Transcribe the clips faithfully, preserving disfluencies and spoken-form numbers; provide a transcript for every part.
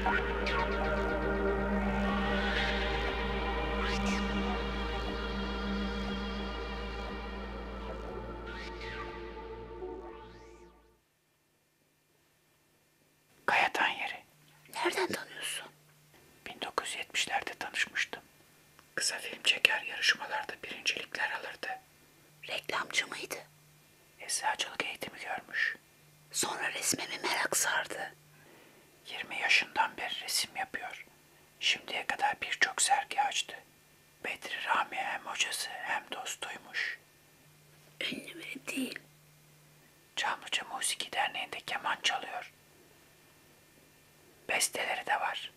TANYERİ. Nereden tanıyorsun? bin dokuz yüz yetmişlerde tanışmıştım. Kısa film çeker, yarışmalarda birincilikler alırdı. Reklamcı mıydı? Eczacılık eğitimi görmüş. Sonra resme mi merak sardı? yirmi yaşından beri resim yapıyor. Şimdiye kadar birçok sergi açtı. Bedri Rami hem hocası hem dostuymuş. Ünlü biri değil. Çamlıca Musiki Derneği'nde keman çalıyor. Besteleri de var.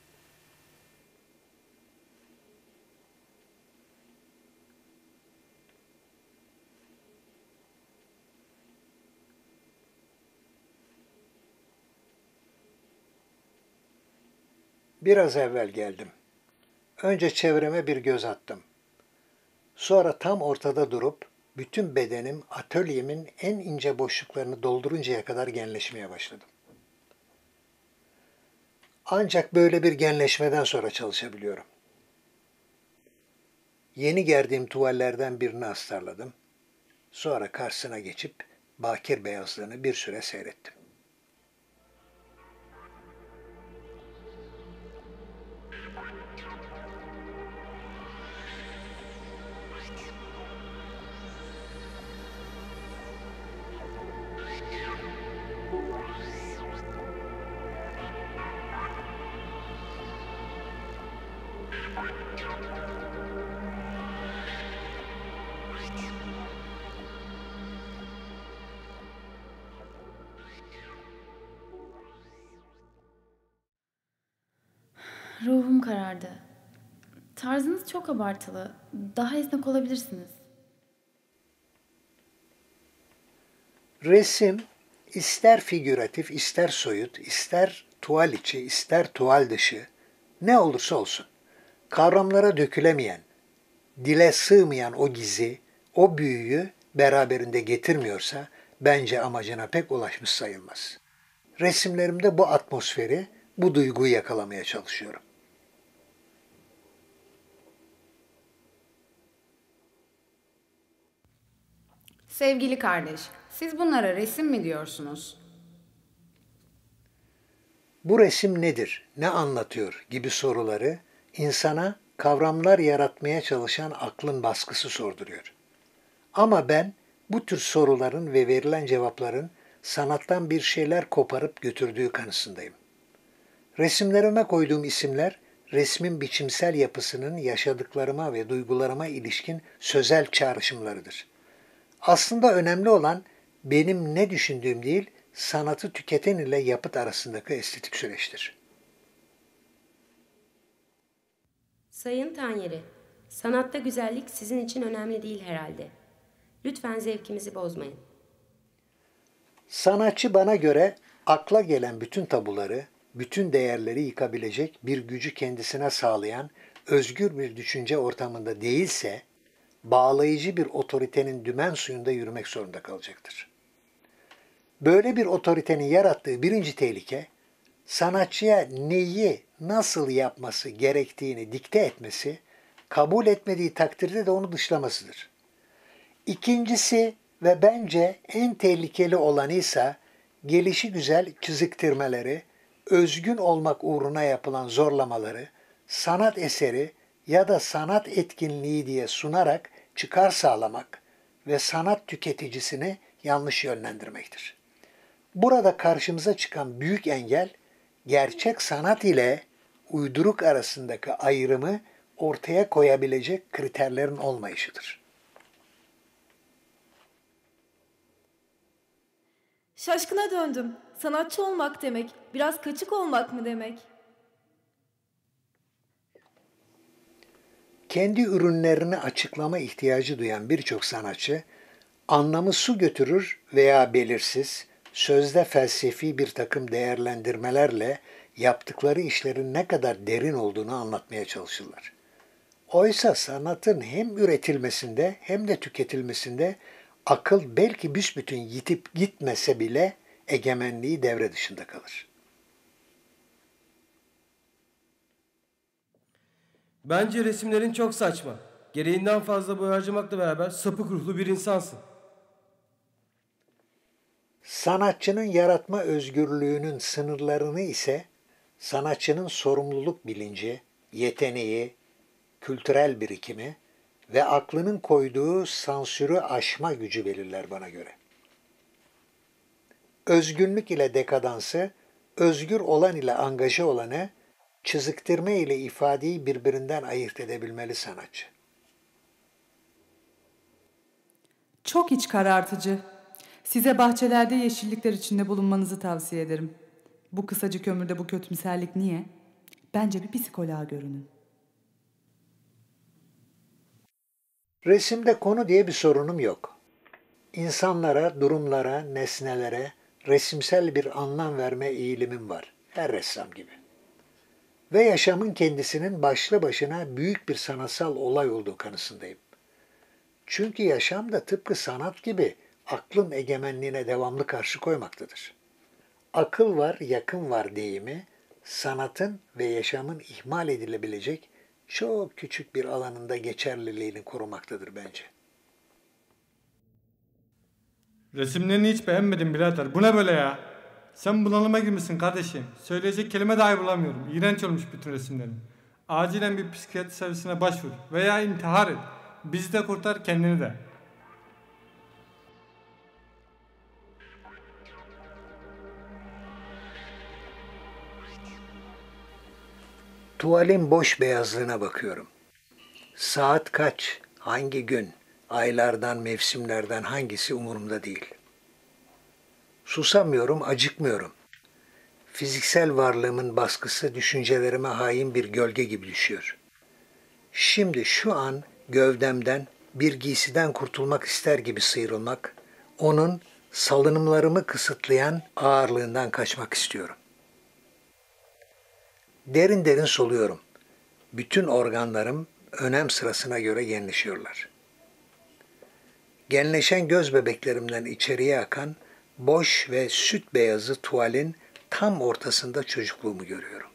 Biraz evvel geldim. Önce çevreme bir göz attım. Sonra tam ortada durup bütün bedenim atölyemin en ince boşluklarını dolduruncaya kadar genleşmeye başladım. Ancak böyle bir genleşmeden sonra çalışabiliyorum. Yeni gerdiğim tuvallerden birini astarladım. Sonra karşısına geçip bakir beyazlığını bir süre seyrettim. Ruhum karardı. Tarzınız çok abartılı. Daha esnek olabilirsiniz. Resim ister figüratif, ister soyut, ister tuval içi, ister tuval dışı, ne olursa olsun, kavramlara dökülemeyen, dile sığmayan o gizi, o büyüyü beraberinde getirmiyorsa bence amacına pek ulaşmış sayılmaz. Resimlerimde bu atmosferi, bu duyguyu yakalamaya çalışıyorum. Sevgili kardeş, siz bunlara resim mi diyorsunuz? Bu resim nedir, ne anlatıyor gibi soruları insana kavramlar yaratmaya çalışan aklın baskısı sorduruyor. Ama ben bu tür soruların ve verilen cevapların sanattan bir şeyler koparıp götürdüğü kanısındayım. Resimlerime koyduğum isimler resmin biçimsel yapısının yaşadıklarıma ve duygularıma ilişkin sözel çağrışımlarıdır. Aslında önemli olan benim ne düşündüğüm değil, sanatı tüketen ile yapıt arasındaki estetik süreçtir. Sayın Tanyeri, sanatta güzellik sizin için önemli değil herhalde. Lütfen zevkimizi bozmayın. Sanatçı bana göre akla gelen bütün tabuları, bütün değerleri yıkabilecek bir gücü kendisine sağlayan özgür bir düşünce ortamında değilse, bağlayıcı bir otoritenin dümen suyunda yürümek zorunda kalacaktır. Böyle bir otoritenin yarattığı birinci tehlike, sanatçıya neyi, nasıl yapması gerektiğini dikte etmesi, kabul etmediği takdirde de onu dışlamasıdır. İkincisi ve bence en tehlikeli olanı ise gelişigüzel çiziktirmeleri, özgün olmak uğruna yapılan zorlamaları, sanat eseri ya da sanat etkinliği diye sunarak çıkar sağlamak ve sanat tüketicisini yanlış yönlendirmektir. Burada karşımıza çıkan büyük engel, gerçek sanat ile uyduruk arasındaki ayrımı ortaya koyabilecek kriterlerin olmayışıdır. Şaşkına döndüm. Sanatçı olmak demek, biraz kaçık olmak mı demek? Kendi ürünlerini açıklama ihtiyacı duyan birçok sanatçı, anlamı su götürür veya belirsiz, sözde felsefi bir takım değerlendirmelerle yaptıkları işlerin ne kadar derin olduğunu anlatmaya çalışırlar. Oysa sanatın hem üretilmesinde hem de tüketilmesinde akıl belki büsbütün yitip gitmese bile egemenliği devre dışında kalır. Bence resimlerin çok saçma. Gereğinden fazla boya harcamakla beraber sapık ruhlu bir insansın. Sanatçının yaratma özgürlüğünün sınırlarını ise sanatçının sorumluluk bilinci, yeteneği, kültürel birikimi ve aklının koyduğu sansürü aşma gücü belirler bana göre. Özgünlük ile dekadansı, özgür olan ile angaje olanı, çiziktirme ile ifadeyi birbirinden ayırt edebilmeli sanatçı. Çok iç karartıcı. Size bahçelerde yeşillikler içinde bulunmanızı tavsiye ederim. Bu kısacık ömürde bu kötümserlik niye? Bence bir psikoloğa görünün. Resimde konu diye bir sorunum yok. İnsanlara, durumlara, nesnelere resimsel bir anlam verme eğilimim var. Her ressam gibi. Ve yaşamın kendisinin başlı başına büyük bir sanatsal olay olduğu kanısındayım. Çünkü yaşam da tıpkı sanat gibi aklın egemenliğine devamlı karşı koymaktadır. Akıl var, yakın var deyimi, sanatın ve yaşamın ihmal edilebilecek çok küçük bir alanında geçerliliğini korumaktadır bence. Resimlerini hiç beğenmedim birader. Bu ne böyle ya? Sen bunalıma girmişsin kardeşim. Söyleyecek kelime dahi bulamıyorum. İğrenç olmuş bütün resimlerin. Acilen bir psikiyatri servisine başvur. Veya intihar et. Bizi de kurtar, kendini de. Tuvalin boş beyazlığına bakıyorum. Saat kaç, hangi gün, aylardan, mevsimlerden hangisi umurumda değil. Susamıyorum, acıkmıyorum. Fiziksel varlığımın baskısı düşüncelerime hain bir gölge gibi düşüyor. Şimdi şu an gövdemden bir giysiden kurtulmak ister gibi sıyrılmak, onun salınımlarımı kısıtlayan ağırlığından kaçmak istiyorum. Derin derin soluyorum. Bütün organlarım önem sırasına göre genleşiyorlar. Genleşen göz bebeklerimden içeriye akan boş ve süt beyazı tuvalin tam ortasında çocukluğumu görüyorum.